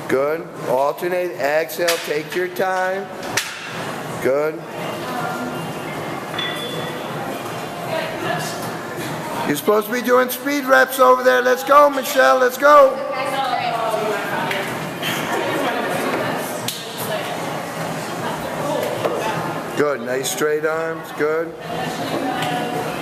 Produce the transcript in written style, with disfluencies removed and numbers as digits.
Good. Alternate. Exhale. Take your time. Good. You're supposed to be doing speed reps over there. Let's go, Michelle. Let's go. Good. Nice straight arms. Good.